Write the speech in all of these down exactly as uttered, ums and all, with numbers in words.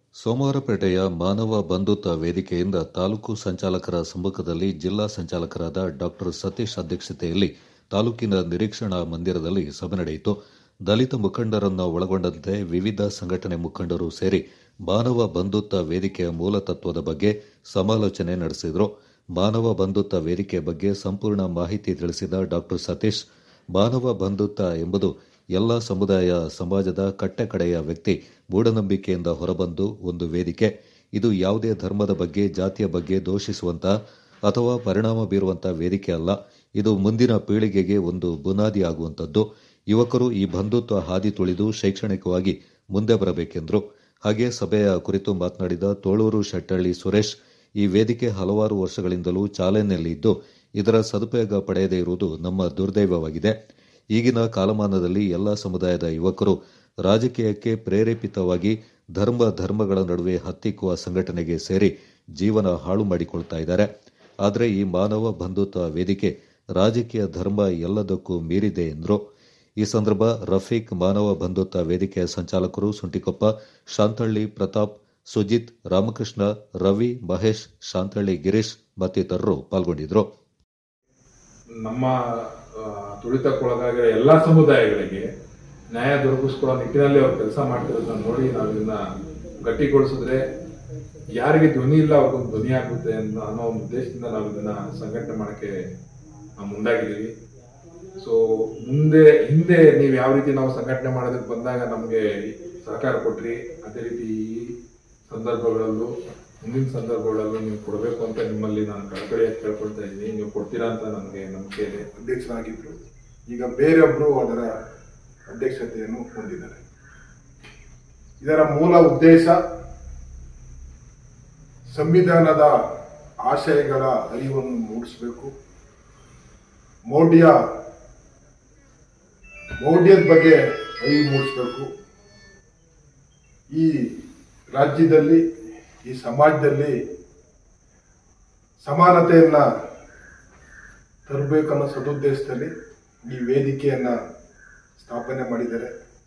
ಸೋಮವಾರಪೇಟೆಯ ಮಾನವ ಬಂಧುತ್ವ ವೇದಿಕೆಯಿಂದ ತಾಲೂಕು ಸಂಚಾಲಕರ ಸಮ್ಮುಖದಲ್ಲಿ ಜಿಲ್ಲಾ ಸಂಚಾಲಕರಾದ ಡಾಕ್ಟರ್ ಸತೀಶ್ ಅಧ್ಯಕ್ಷತೆಯಲ್ಲಿ ತಾಲೂಕಿನ ನಿರೀಕ್ಷಣಾ ಮಂದಿರದಲ್ಲಿ ಸಭೆ ನಡೆಯಿತು. ದಲಿತ ಮುಖಂಡರನ್ನು ಒಳಗೊಂಡಂತೆ ವಿವಿಧ ಸಂಘಟನೆ ಮುಖಂಡರು ಸೇರಿ ಮಾನವ ಬಂಧುತ್ವ ವೇದಿಕೆಯ ಮೂಲತತ್ವದ ಬಗ್ಗೆ ಸಮಾಲೋಚನೆ ನಡೆಸಿದರು. ಮಾನವ ಬಂಧುತ್ವ ವೇದಿಕೆ ಬಗ್ಗೆ ಸಂಪೂರ್ಣ ಮಾಹಿತಿ ತಿಳಿಸಿದ ಡಾಕ್ಟರ್ ಸತೀಶ್, ಮಾನವ ಬಂಧುತ್ವ ಎಂಬುದು ಎಲ್ಲ ಸಮುದಾಯ ಸಮಾಜದ ಕಟ್ಟಕಡೆಯ ವ್ಯಕ್ತಿ ಮೂಢನಂಬಿಕೆಯಿಂದ ಹೊರಬಂದು ಒಂದು ವೇದಿಕೆ. ಇದು ಯಾವುದೇ ಧರ್ಮದ ಬಗ್ಗೆ, ಜಾತಿಯ ಬಗ್ಗೆ ದೂಷಿಸುವಂತಹ ಅಥವಾ ಪರಿಣಾಮ ಬೀರುವಂತಹ ವೇದಿಕೆ ಅಲ್ಲ. ಇದು ಮುಂದಿನ ಪೀಳಿಗೆಗೆ ಒಂದು ಬುನಾದಿ ಆಗುವಂಥದ್ದು. ಯುವಕರು ಈ ಬಂಧುತ್ವ ಹಾದಿ ತುಳಿದು ಶೈಕ್ಷಣಿಕವಾಗಿ ಮುಂದೆ ಬರಬೇಕೆಂದರು. ಹಾಗೆ ಸಭೆಯ ಕುರಿತು ಮಾತನಾಡಿದ ತೋಳೂರು ಶೆಟ್ಟಳ್ಳಿ ಸುರೇಶ್, ಈ ವೇದಿಕೆ ಹಲವಾರು ವರ್ಷಗಳಿಂದಲೂ ಚಾಲನೆಯಲ್ಲಿದ್ದು ಇದರ ಸದುಪಯೋಗ ಪಡೆಯದೇ ಇರುವುದು ನಮ್ಮ ದುರ್ದೈವವಾಗಿದೆ. ಈಗಿನ ಕಾಲಮಾನದಲ್ಲಿ ಎಲ್ಲ ಸಮುದಾಯದ ಯುವಕರು ರಾಜಕೀಯಕ್ಕೆ ಪ್ರೇರೇಪಿತವಾಗಿ ಧರ್ಮ ಧರ್ಮಗಳ ನಡುವೆ ಹತ್ತಿಕ್ಕುವ ಸಂಘಟನೆಗೆ ಸೇರಿ ಜೀವನ ಹಾಳು ಮಾಡಿಕೊಳ್ತಾ ಇದ್ದಾರೆ. ಆದರೆ ಈ ಮಾನವ ಬಂಧುತ್ವ ವೇದಿಕೆ ರಾಜಕೀಯ ಧರ್ಮ ಎಲ್ಲದಕ್ಕೂ ಮೀರಿದೆ ಎಂದರು. ಈ ಸಂದರ್ಭ ರಫೀಕ್, ಮಾನವ ಬಂಧುತ್ವ ವೇದಿಕೆಯ ಸಂಚಾಲಕರು ಸುಂಟಿಕೊಪ್ಪ, ಶಾಂತಳ್ಳಿ ಪ್ರತಾಪ್, ಸುಜಿತ್, ರಾಮಕೃಷ್ಣ, ರವಿ, ಮಹೇಶ್, ಶಾಂತಳ್ಳಿ ಗಿರೀಶ್ ಮತ್ತಿತರರು ಪಾಲ್ಗೊಂಡಿದ್ದರು. ನಮ್ಮ ತುಳಿತಕ್ಕೊಳಗಾಗಿರೋ ಎಲ್ಲ ಸಮುದಾಯಗಳಿಗೆ ನ್ಯಾಯ ದೊರಕಿಸ್ಕೊಳ್ಳೋ ನಿಟ್ಟಿನಲ್ಲಿ ಅವ್ರು ಕೆಲಸ ಮಾಡ್ತಿರೋದನ್ನ ನೋಡಿ ನಾವು ಇದನ್ನ ಗಟ್ಟಿಗೊಳಿಸಿದ್ರೆ ಯಾರಿಗೆ ಧ್ವನಿ ಇಲ್ಲ ಅವ್ರಿಗೊಂದು ಧ್ವನಿ ಆಗುತ್ತೆ ಅನ್ನೋ ಒಂದು ಉದ್ದೇಶದಿಂದ ನಾವು ಇದನ್ನ ಸಂಘಟನೆ ಮಾಡಕ್ಕೆ ನಾವು ಮುಂದಾಗಿದ್ದೀವಿ. ಸೊ ಮುಂದೆ ಹಿಂದೆ ನೀವು ಯಾವ ರೀತಿ ನಾವು ಸಂಘಟನೆ ಮಾಡೋದಕ್ಕೆ ಬಂದಾಗ ನಮಗೆ ಸಹಕಾರ ಕೊಟ್ರಿ, ಅದೇ ರೀತಿ ಈ ಸಂದರ್ಭಗಳಲ್ಲೂ ಮುಂದಿನ ಸಂದರ್ಭಗಳಲ್ಲೂ ನೀವು ಕೊಡಬೇಕು ಅಂತ ನಿಮ್ಮಲ್ಲಿ ನಾನು ಕಳಕಳಿಯಾಗಿ ಕೇಳ್ಕೊಳ್ತಾ ಇದ್ದೀನಿ. ನೀವು ಕೊಡ್ತೀರಾ ಅಂತ ನನಗೆ ನಂಬಿಕೆ ಇದೆ. ಅಧ್ಯಕ್ಷರಾಗಿದ್ದರು, ಈಗ ಬೇರೊಬ್ಬರು ಅದರ ಅಧ್ಯಕ್ಷತೆಯನ್ನು ಹೊಂದಿದ್ದಾರೆ. ಇದರ ಮೂಲ ಉದ್ದೇಶ ಸಂವಿಧಾನದ ಆಶಯಗಳ ಅರಿವನ್ನು ಮೂಡಿಸಬೇಕು, ಮೌಢ್ಯ ಮೌಢ್ಯದ ಬಗ್ಗೆ ಅರಿವು ಮೂಡಿಸಬೇಕು, ಈ ರಾಜ್ಯದಲ್ಲಿ ಈ ಸಮಾಜದಲ್ಲಿ ಸಮಾನತೆಯನ್ನ ತರಬೇಕನ್ನೋ ಸದುದ್ದೇಶದಲ್ಲಿ ಈ ವೇದಿಕೆಯನ್ನ ಸ್ಥಾಪನೆ ಮಾಡಿದ್ದಾರೆ.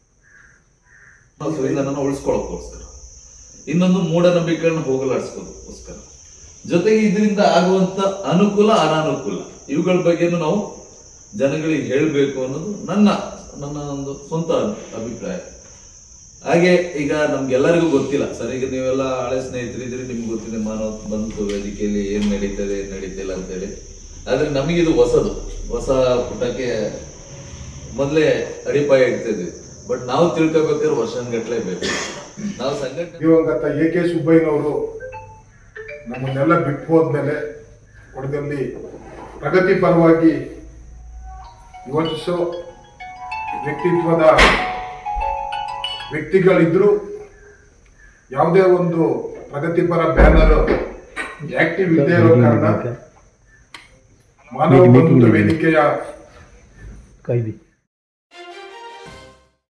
ಉಳಿಸ್ಕೊಳ್ಳೋಕೋಸ್ಕರ, ಇನ್ನೊಂದು ಮೂಢನಂಬಿಕೆಗಳನ್ನ ಹೋಗಲಾಡಿಸ್ಕೋಸ್ಕರ, ಜೊತೆಗೆ ಇದರಿಂದ ಆಗುವಂತ ಅನುಕೂಲ ಅನಾನುಕೂಲ ಇವುಗಳ ಬಗ್ಗೆನೂ ನಾವು ಜನಗಳಿಗೆ ಹೇಳಬೇಕು ಅನ್ನೋದು ನನ್ನ ನನ್ನ ಒಂದು ಸ್ವಂತ ಅಭಿಪ್ರಾಯ. ಹಾಗೆ ಈಗ ನಮ್ಗೆಲ್ಲರಿಗೂ ಗೊತ್ತಿಲ್ಲ ಸರ್, ಈಗ ನೀವೆಲ್ಲ ಹಳೆ ಸ್ನೇಹಿತರಿದ್ರಿ, ನಿಮ್ಗೆ ಗೊತ್ತಿದೆ ಮಾನವ ಬಂಧುತ್ವ ವೇದಿಕೆಯಲ್ಲಿ ಏನ್ ನಡೀತದೆ ಏನ್ ನಡೀತಿಲ್ಲ ಅಂತೇಳಿ. ಆದ್ರೆ ನಮಗಿದು ಹೊಸದು, ಹೊಸ ಪುಟಕ್ಕೆ ಮೊದಲೇ ಅಡಿಪಾಯ ಇಡ್ತಿದ್ವಿ. ಬಟ್ ನಾವು ತಿಳ್ಕೊಬೇಕಾದ್ರೆ ವರ್ಷಗಟ್ಟಲೆ ಬೇಕು. ನಾವು ಸಂಘಟನೆ ದಿವಂಗತ ಎ ಕೆ ಸುಬ್ಬಯ್ಯನವರು ನಮ್ಮನ್ನೆಲ್ಲ ಬಿಟ್ಟು ಹೋದ್ಮೇಲೆ ಕೊಡದಲ್ಲಿ ಪ್ರಗತಿ ಪರವಾಗಿ ಯೋಚಿಸೋ ವ್ಯಕ್ತಿತ್ವದ ವ್ಯಕ್ತಿಗಳಿದ್ರು ಯಾವುದೇ ಒಂದು ಪ್ರಗತಿಪರ ಬ್ಯಾನರ್ ಆಕ್ಟಿವ್ ಇಲ್ಲದೆ ಇರೋ ಕಾರಣ ಮಾನವ ಬಂಧುತ್ವ ವೇದಿಕೆಯ